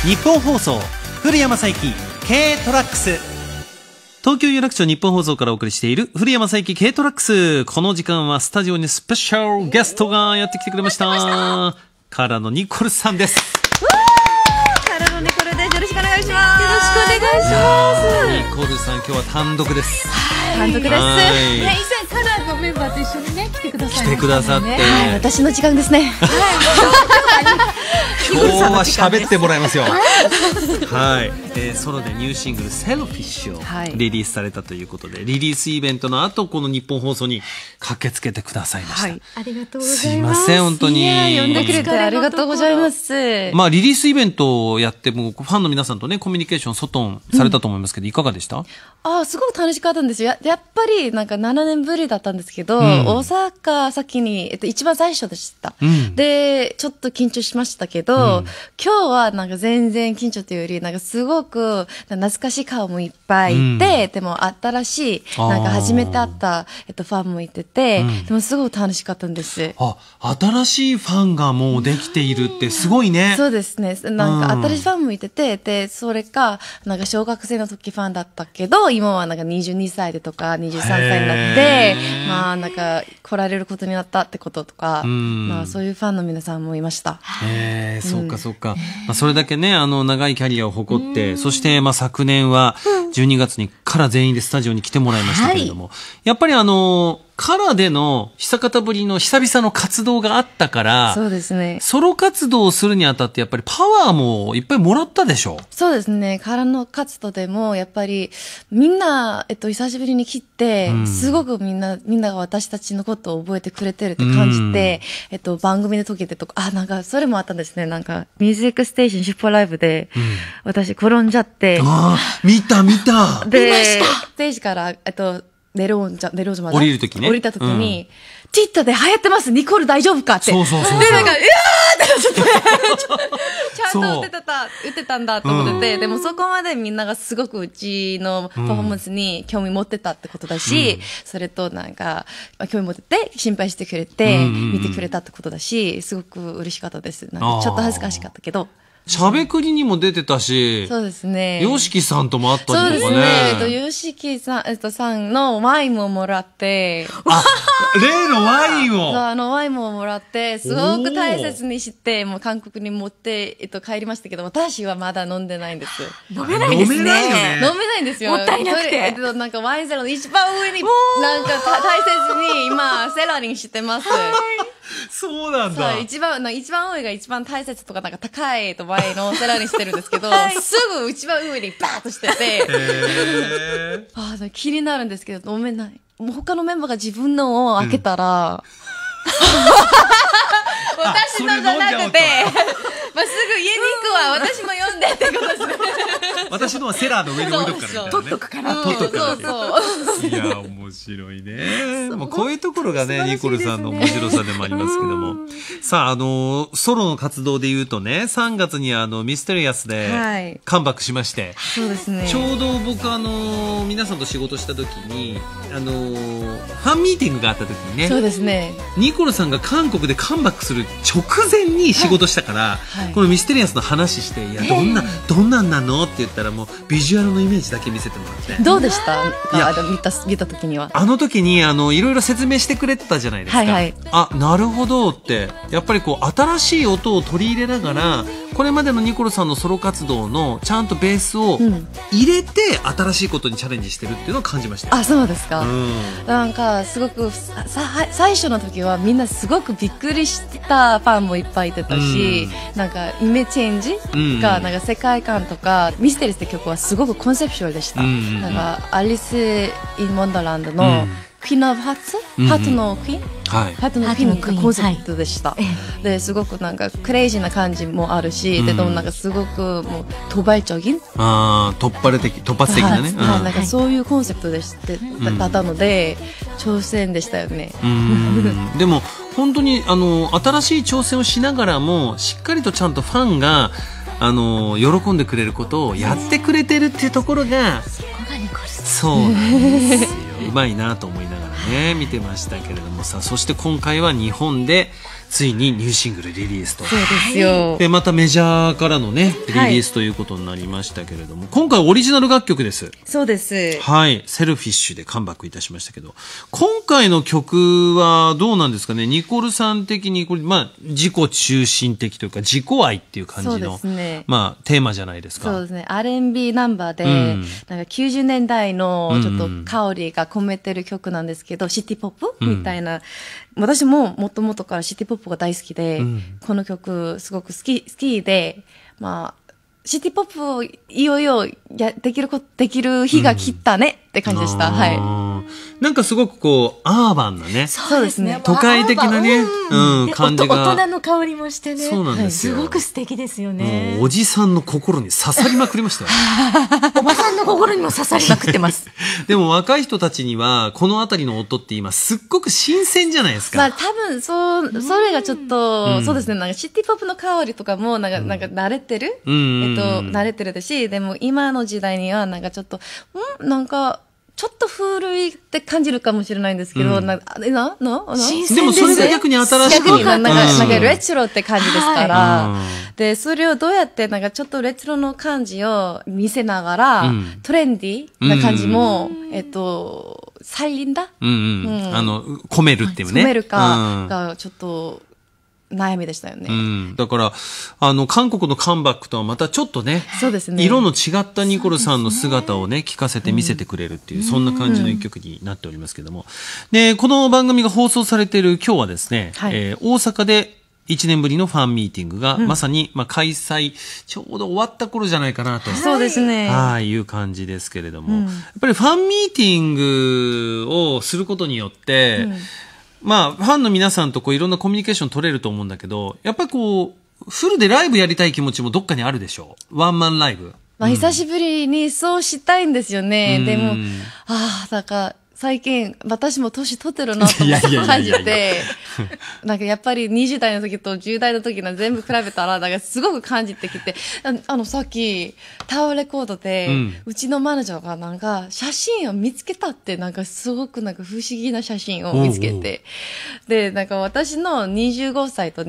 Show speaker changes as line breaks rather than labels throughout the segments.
日本放送古谷正幸軽トラックス。東京有楽町日本放送からお送りしている古谷正幸軽トラックス。この時間はスタジオにスペシャルゲストがやってきてくれました。カラのニコルさんです。
カラのニコルです。よろしくお願いします。よろしくお願いします。
ニコルさん今日は単独です。
単独です。
以前カラーのメンバーと一緒にね来てください。
来てくださって、
私の時間ですね。
今日は喋ってもらいますよ。はい、ソロでニューシングルセルフィッシュをリリースされたということで、リリースイベントの後この日本放送に駆けつけてくださいました。
ありがとうございます。
すいません本当に。
呼んでくれてありがとうございます。
まあリリースイベントをやってもファンの皆さんとねコミュニケーション外されたと思いますけど、いかがでした？
すごく楽しかったんですよ。やっぱりなんか7年ぶりだったんですけど、大阪先に、一番最初でした。で、ちょっと緊張しましたけど、今日はなんか全然緊張というより、なんかすごく懐かしい顔もいっぱいいて、でも新しい、なんか初めて会った、ファンもいてて、でもすごく楽しかったんです。
新しいファンがもうできているってすごいね。
そうですね。なんか新しいファンもいてて、で、それか、なんか小学生の時ファンだったけど、今はなんか22歳でとか23歳になって、まあなんか来られることになったってこととか、まあそういうファンの皆さんもいました。
そうかそうか。まあそれだけね、長いキャリアを誇って、そしてまあ昨年は12月にから全員でスタジオに来てもらいましたけれども、やっぱりカラーでの久方ぶりの久々の活動があったから、
そうですね。
ソロ活動をするにあたってやっぱりパワーもいっぱいもらったでしょ？
そうですね。カラーの活動でもやっぱりみんな、久しぶりに来て、すごくみんなが私たちのことを覚えてくれてるって感じて、番組の時でとか、なんかそれもあったんですね。なんかミュージックステーションシュポライブで、私転んじゃって。
見た。
で、ステージから、ネロージャまで
降りるときね。
降りたときに、ティッタで流行ってますニコル大丈夫かって。
そう。
で、なんか、うわーってなっちゃって、ちゃんと打ってたんだと思ってて、でもそこまでみんながすごくうちのパフォーマンスに興味持ってたってことだし、それとなんか、興味持ってて、心配してくれて、見てくれたってことだし、すごく嬉しかったです。なんかちょっと恥ずかしかったけど。
しゃべくりにも出てたし、
そうですね。
ヨシキさんとも会ったりとかね。
そうですね。ヨシキさんのワインももらって、
例のワインを。
ワインももらって、すごく大切にして、もう韓国に持って、帰りましたけど、私はまだ飲んでないんです。
飲めないですね。
飲めないよね。
飲めないんですよ。
もったいなくて。
なんかワインセラーの一番上に、なんか大切に今、セラリンしてます。
そうなんだ。
一番上が一番大切とかなんか高いワインのセラリンしてるんですけど、すぐ一番上にバーッとしてて、気になるんですけど飲めない。もう他のメンバーが自分のを開けたら、私のじゃなくて、すぐ家に行くわ、私も読んでってことですね。
私のはセラーの上に置いとくからみたいなね。
取っとくから。
そう。
いや、面白いね。もうこういうところがね、ニコルさんの面白さでもありますけども。さあ、ソロの活動で言うとね、3月にミステリアスでカムバックしまして、
そうですね。
ちょうど僕皆さんと仕事した時に、ファンミーティングがあった時にね、
そうですね。
ニコルさんが韓国でカムバックする直前に仕事したから、このミステリアスの話して、いや、どんなんなのって言ったら、もうビジュアルのイメージだけ見せてもらって。
どうでした見た時には。
あの時にいろいろ説明してくれてたじゃないですか。なるほどって、やっぱりこう新しい音を取り入れながら、これまでのニコルさんのソロ活動のちゃんとベースを入れて新しいことにチャレンジしてるっていうのを感じました。
そうですか。なんかすごく最初の時はみんなすごくびっくりしたファンもいっぱいいてたし、なんかイメージチェンジがなんか世界観とかミステリーって曲はすごくコンセプシュアルでした。なんかアリス・イン・ワンダーランドのクイーン・オブ・ハーツ、ハートのクイーン、ハートのクイーンがコンセプトでした。ですごくなんかクレイジーな感じもあるし、でもなんかすごくもう突発的、
突発的なね、
なんかそういうコンセプトでだったので挑戦でしたよね。
でも本当に新しい挑戦をしながらもしっかりとちゃんとファンが喜んでくれることをやってくれてるっていうところが、そうなんですよ。うまいなと思いながらね見てましたけれどもさ、そして今回は日本でついにニューシングルリリースと。
そうですよ。
でまたメジャーからのねリリースということになりましたけれども、今回オリジナル楽曲です。
そうです。
はい、セルフィッシュでカムバックいたしましたけど、今回の曲はどうなんですかね。ニコルさん的にこれ自己中心的というか自己愛っていう感じの、そうですね、テーマじゃないですか。
そうですね。R&B ナンバーで、なんか90年代のちょっと香りが込めてる曲なんですけど、シティポップみたいな。私ももともとからシティポップが大好きで、この曲すごく好きで、シティポップをいよいよできる日が来たねって感じでした。はい。
なんかすごくこうアーバンなね。
そうですね。
都会的なね、感じが。
大人の香りもしてね。
そうなんですよ。
すごく素敵ですよね。
おじさんの心に刺さりまくりましたよ。
おばさんの心にも刺さりまくってます。
でも若い人たちにはこのあたりの音って今すっごく新鮮じゃないですか。
多分それがちょっと、そうですね。なんかシティポップの香りとかもなんか慣れてる。慣れてるし、でも今の時代にはなんかちょっとなんかちょっと古いって感じるかもしれないんですけど、
でもそれが逆に新しい。
逆になんかレトロって感じですから、でそれをどうやってなんかちょっとレトロの感じを見せながら、トレンディーな感じも再臨だ、
込めるっていうね。
込めるかがちょっと悩みでしたよね。
だから韓国のカムバックとはまたちょっとね、
そうですね、
色の違ったニコルさんの姿をね聞かせて見せてくれるっていう、そんな感じの一曲になっておりますけども、でこの番組が放送されている今日はですね、大阪で1年ぶりのファンミーティングが、まさに、開催ちょうど終わった頃じゃないかなと、
そうですね、
いう感じですけれども、やっぱりファンミーティングをすることによって、ファンの皆さんといろんなコミュニケーション取れると思うんだけど、やっぱりフルでライブやりたい気持ちもどっかにあるでしょう。ワンマンライブ。
久しぶりにそうしたいんですよね。でも、だから最近私も年取ってるなと感じて、なんかやっぱり20代の時と10代の時の全部比べたら、なんかすごく感じてきて、さっきタワーレコードで、うちのマネージャーがなんか写真を見つけたって、なんかすごくなんか不思議な写真を見つけて、で、なんか私の25歳と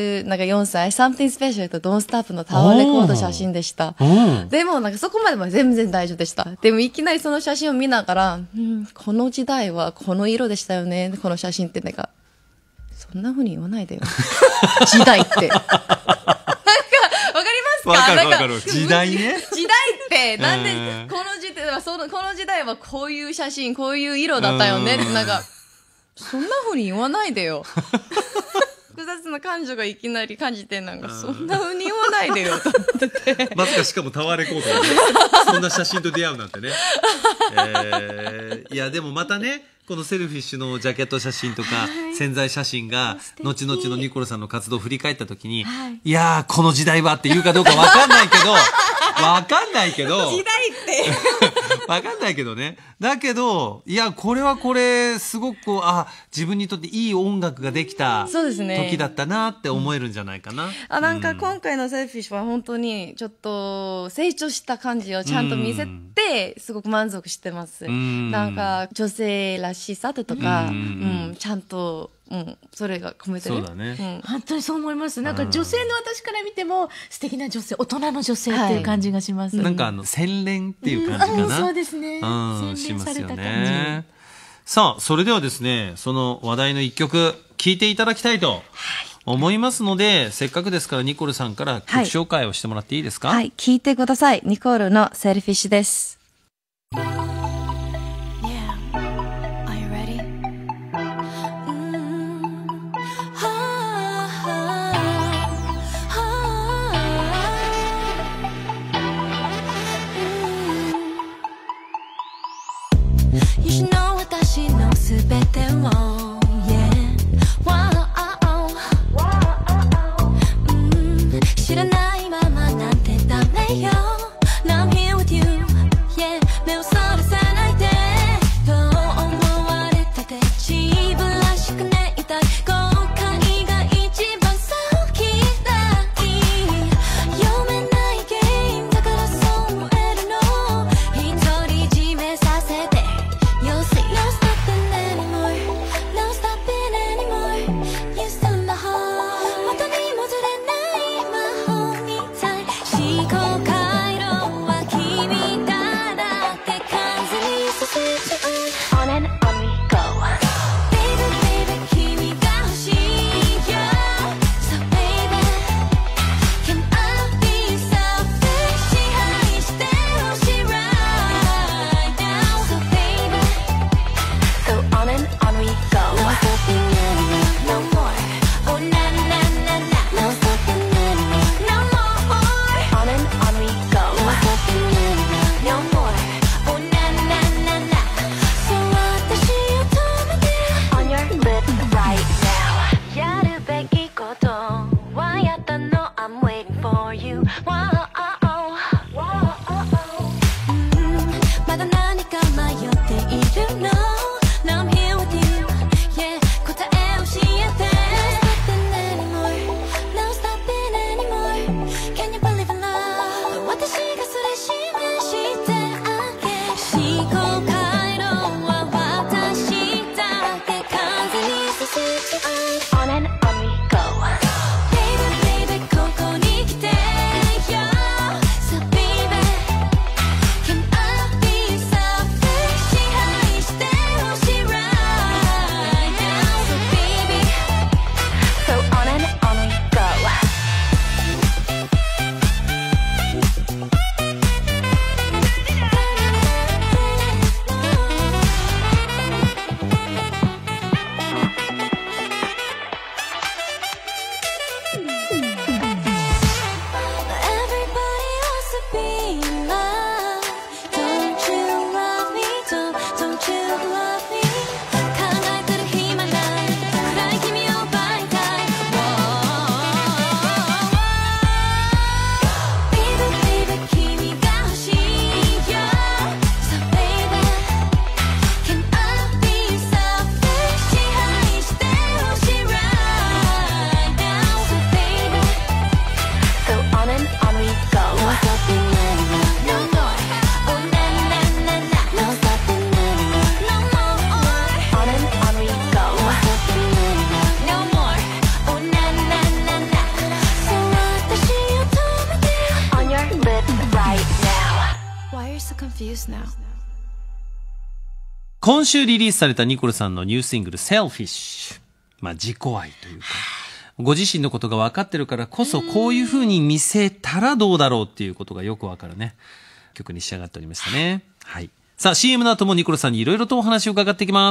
24歳、Something Special と Don't Stop のタワーレコード写真でした。でもなんかそこまでは全然大丈夫でした。でもいきなりその写真を見ながら、この時代はこの色でしたよね、この写真って。なんかそんな風に言わないでよ時代ってなんかわかりますか？
わかる時代ね。
時代ってなんでこの時代はこういう写真こういう色だったよねって、なんかそんな風に言わないでよ複雑な感情がいきなり感じて、なんかそんな風に言わないでよと思ってて
まさかしかもタワーレコードで、ね、そんな写真と出会うなんてね、いやでもまたね、このセルフィッシュのジャケット写真とか宣材写真が後々のニコルさんの活動を振り返った時に、いやーこの時代はって言うかどうかわかんないけど
時代って
わかんないけどね。だけど、いや、これはこれ、すごく自分にとっていい音楽ができた時だったなって思えるんじゃないかな。
なんか今回のセルフィッシュは本当にちょっと成長した感じをちゃんと見せて、すごく満足してます。なんか女性らしさとか、ちゃんと、それが込めてる。
そうだね、
本当にそう思います。なんか女性の私から見ても素敵な女性、大人の女性っていう感じがします。
なんか洗練っていう感じかな。
そうですね。洗練された感じ。
さあ、それではですね、その話題の一曲聴いていただきたいと思いますので、せっかくですからニコルさんから曲紹介をしてもらっていいですか？
はい、聴いてください。ニコルのセルフィッシュです。
You should know 私のすべてを、知らないままなんてダメよ。Now I'm here with you, yeah. 目をそら I'm waiting for you. Whoa,まだ何か迷っているの Now I'm here with you. Yeah, 答え教えて No stopping anymore. Can you believe in love? 私がそれ示してあげ思考回路は私だけ完全にさせちゃう On and on we go. Baby, baby, ここに来てよ So baby, can I be selfish? 支配してほしい right now. So baby, so on and on we go. Everybody wants to be in love. Don't you love me? Don't you love me? 考えてる暇ない暗い君を奪いたい Baby, baby, 君が欲しいよ So baby, can I be selfish? 支配してほしい right now. So baby, so on and on we go. No stopping anymore. No more. Oh na na na na. No stopping anymore. No more. On and on we go. No stopping anymore. No more. Oh na na na na. So 私を止めて On your lips right now. Why are you so confused now?
今週リリースされたニコルさんのニューシングル Selfish。まあ自己愛というか。ご自身のことが分かってるからこそこういう風に見せたらどうだろうっていうことがよく分かるね。曲に仕上がっておりましたね。はい。さあ CM の後もニコルさんにいろいろとお話を伺っていきます。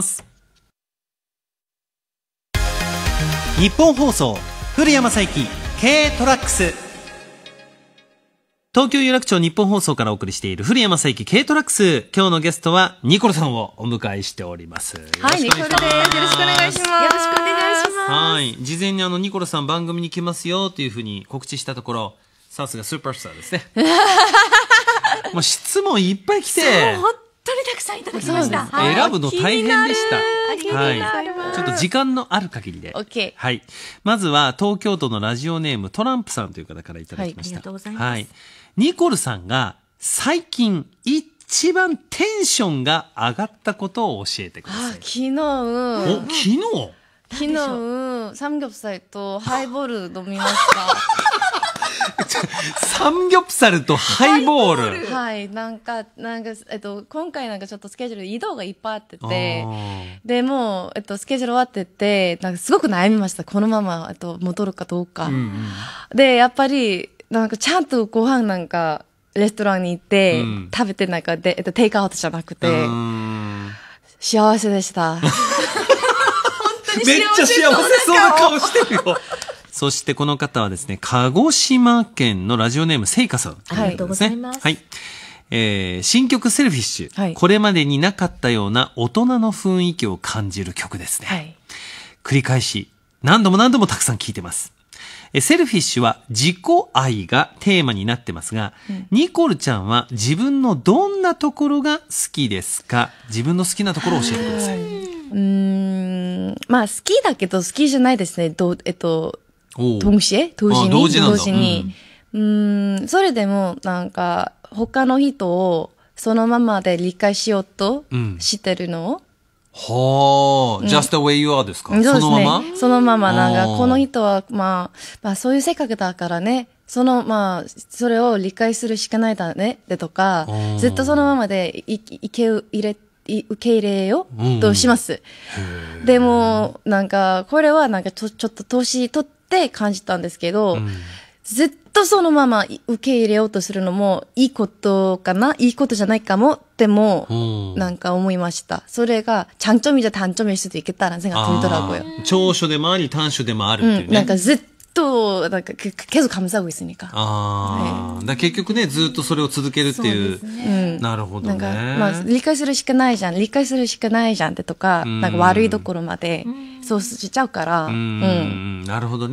日本放送古谷正幸 K トラックス。東京有楽町日本放送からお送りしている古谷正幸 K トラックス。今日のゲストはニコルさんをお迎えしております。
はい、ニコルです。よろしくお願いします。
よろしくお願いします。
はい。事前にニコルさん番組に来ますよっていうふうに告知したところ、さすがスーパースターですね。もう質問いっぱい来て。
本当にたくさんいただきました。
選ぶの大変でした。
はい。
ちょっと時間のある限りで。
OK。
はい。まずは東京都のラジオネームトランプさんという方からいただきました。
ありがとうございます。
はい。ニコルさんが最近一番テンションが上がったことを教えてください。
昨日
お、昨日
サムギョプサルとハイボール飲みました。
サムギョプサルとハイボール。
はい、今回ちょっとスケジュール移動がいっぱいあってて、でもスケジュール終わってて、すごく悩みました。このまま戻るかどうか。でやっぱりちゃんとご飯レストランに行って、食べてテイクアウトじゃなくて、幸せでした。
めっちゃ幸せそうな顔してるよ。そしてこの方はですね、鹿児島県のラジオネームセイカさん。
ありがとうございます。
はい。新曲セルフィッシュ、はい。これまでになかったような大人の雰囲気を感じる曲ですね。はい、繰り返し、何度もたくさん聴いてます。セルフィッシュは自己愛がテーマになってますが、ニコルちゃんは自分のどんなところが好きですか？自分の好きなところを教えてください。
まあ好きだけど好きじゃないですね。同時に。それでも他の人をそのままで理解しようとしてるの
はあ、just the way you are ですか？そのまま？
そのままこの人はまあそういう性格だからね。それを理解するしかないだね。とか、ずっとそのままで受け入れようとします。でも、これはちょっと年取って感じたんですけど、ずっとそのまま受け入れようとするのもいいことかな？いいことじゃないかもっても、思いました。それが、장점이자 단점일 수도 있겠다라는 생각이 들더라고요.
長所でもあり短所でもあるっていうね。
ずっと、계속 감싸고 있으니까.
네. 結局ね、ずっとそれを続けるっていう。なるほどね。
理解するしかないじゃんってとか、悪いところまで、そうしちゃうから。
なるほどね。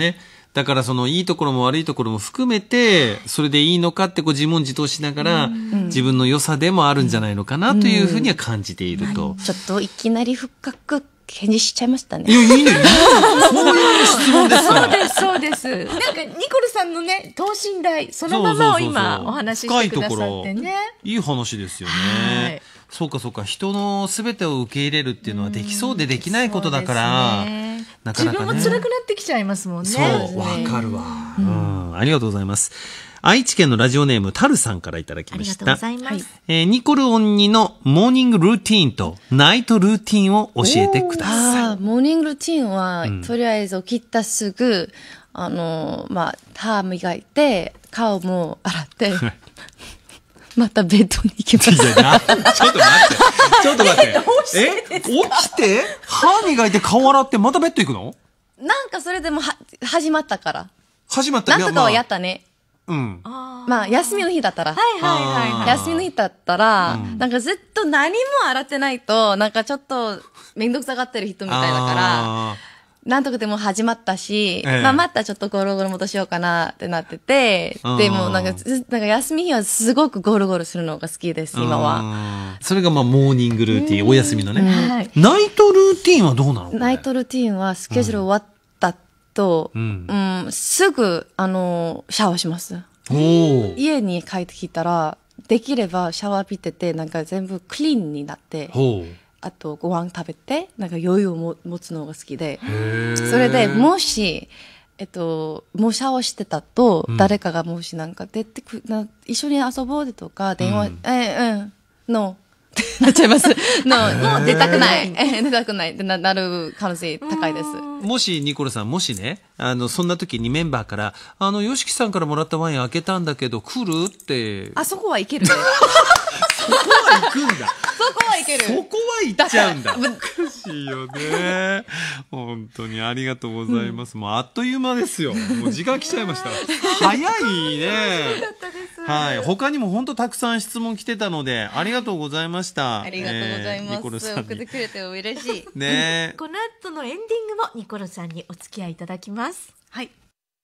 だからそのいいところも悪いところも含めて、それでいいのかってこう自問自答しながら、自分の良さでもあるんじゃないのかなというふうには感じていると。
ちょっといきなり深く返事しちゃいましたね。
いや、いいね。そういう質問ですから。
そうです、そうです。なんか、ニコルさんのね、等身大、そのままを今お話ししてくださってね。
いい話ですよね。そうかそうか、人の全てを受け入れるっていうのはできそうでできないことだから、なかなかね。
自分も辛くなってきちゃいますもんね。
そう、わかるわ。ありがとうございます。愛知県のラジオネームタルさんからいただきました。
ありがとうございます。
ニコルオンニのモーニングルーティーンとナイトルーティーンを教えてください。
モーニングルーティーンは、とりあえず起きたすぐ、歯磨いて、顔も洗って、またベッドに行きます。
ちょっと待って。ちょっと待って。起きて、歯磨いて顔洗ってまたベッド行くの？
なんかそれでも始まったから。
始まった。
なんとかはやったね。休みの日だったら。休みの日だったら、なんかずっと何も洗ってないと、なんかちょっとめんどくさがってる人みたいだから、なんとかでも始まったし、またちょっとゴロゴロ戻しようかなってなってて、でもなんか休み日はすごくゴロゴロするのが好きです、今は。
それがモーニングルーティン、お休みのね。ナイトルーティンはどうなの？
ナイトルーティンはスケジュール終わったと、すぐ、シャワーします。家に帰ってきたら、できればシャワー浴びてて、なんか全部クリーンになって、あとご飯食べて、なんか余裕を持つのが好きで、それでもし、もうシャワーしてたと、誰かがもしなんか出て一緒に遊ぼうとか、電話、の、なっちゃいます。もう出たくない。出たくないってなる可能性高いです。
もし、ニコルさん、もしね、そんな時にメンバーから、ヨシキさんからもらったワイン開けたんだけど、来るって。
あそこはいけるね。
そこは行くんだ。
そこはいける。
そこは行っちゃうんだ。難しいよね。本当にありがとうございます。もうあっという間ですよ。もう時間来ちゃいました。早いね。はい。他にも本当たくさん質問来てたので、ありがとうございました。
ありがとうございます。
ニコルさんに
送ってくれて嬉しい。
ね。
この後のエンディングもニコルさんにお付き合いいただきます。
はい。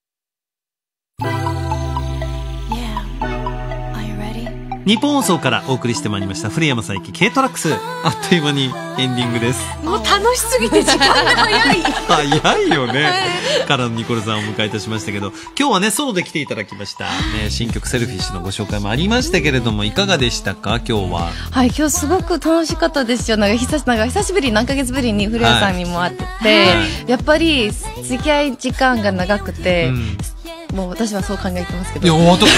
日本放送からお送りしてまいりました古山佐伯軽トラックス、あっという間にエンディングです。
もう楽しすぎて時間が早い
早いよねからのニコルさんをお迎えいたしましたけど、今日はねソロで来ていただきました、ね、新曲セルフィッシュのご紹介もありましたけれども、いかがでしたか今日は。
はい、今日すごく楽しかったですよ。なんか久しぶり、何ヶ月ぶりに古谷さんにも会ってて、やっぱり付き合い時間が長くて、もう私はそう考えてますけど。
いや、何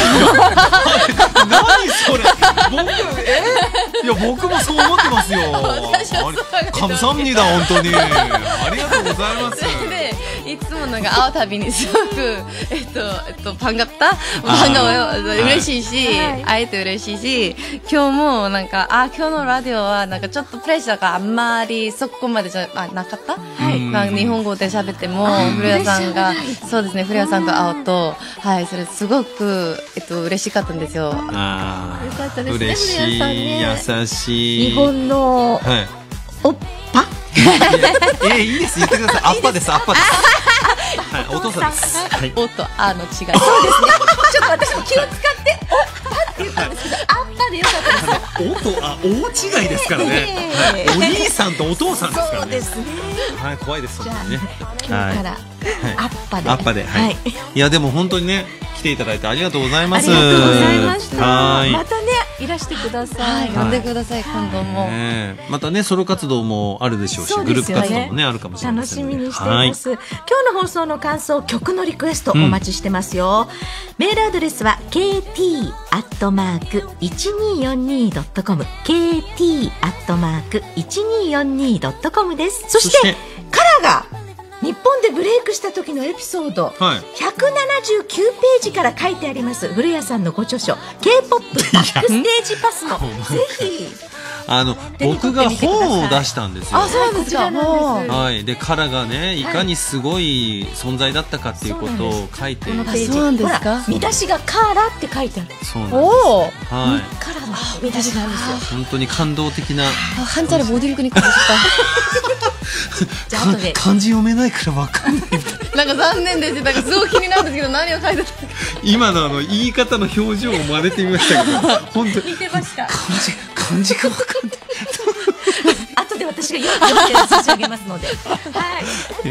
それいや、僕もそう思ってますよ。カムサムニだ、本当に。ありがとうございます。
で、いつもなんか会うたびにすごく、パンが嬉しいし、会えて嬉しいし、今日もなんか、今日のラジオはなんかちょっとプレッシャーがあんまりそこまでじゃなかった？日本語で喋っても、古谷さんが、そうですね、古谷さんと会うと、はい、それすごく、嬉しかったんですよ。
よかったですね、
嬉しい、優しい。
日本の、おっぱ
いいです、言ってください。アッパです、アッパです。はい、お父さんです。はい。
おとあの違い。
そうですね。ちょっと私も気を使って、おっぱって言ったんですけど、あっぱでよかったです。
おと大違いですからね。お兄さんとお父さんですからね。そうですね。はい、怖いです、本当にね。
今日から、アッパで。
アッパで、はい。いや、でも本当にね、来ていただいてありがとうございます。
ありがとうございました。
はい。
またね、いらしてください。
呼んでください、今度も。
またね、ソロ活動もあるでしょうし、グループ活動もね、あるかもしれません。
楽しみにしています。今日の放送の感想、曲のリクエストお待ちしてますよ。メールアドレスは kt@1242.com kt@1242.com です。そしてカラが日本でブレイクした時のエピソード、179ページから書いてあります古谷さんのご著書 K-POP バックステージパスのぜひ
僕が本を出したんですよ。
あ、そうですか。
はい。で、カラがね、いかにすごい存在だったかっていうことを書いて。
そうなんですか。
見出しがカラって書いてある。
そうなんです。はい。
カラの見出しがあるんですよ。
本当に感動的な。
한자를 못 읽으니까 멋있다.
じゃあ後で
漢字読めないからわかんないみたいな。
なんか残念です。なんかすごい気になるんですけど、何を書いてたのか。
今の言い方の表情を真似てみましたけど、本当
似てました。
漢字がわかんない。
後で私が読んで差し上げますので。はい。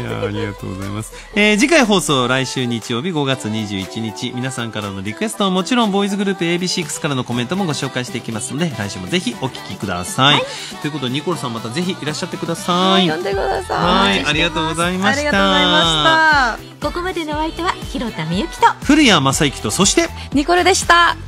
いやありがとうございます。次回放送来週日曜日5月21日、皆さんからのリクエストはもちろんボーイズグループ AB6 からのコメントもご紹介していきますので、来週もぜひお聞きください。はい、ということでニコルさんまたぜひいらっしゃってください。
呼んでください。
はい、ありがとうございました。
ありがとうございました。
ここまでのお相手は広田みゆきと
古谷正幸と、そして
ニコルでした。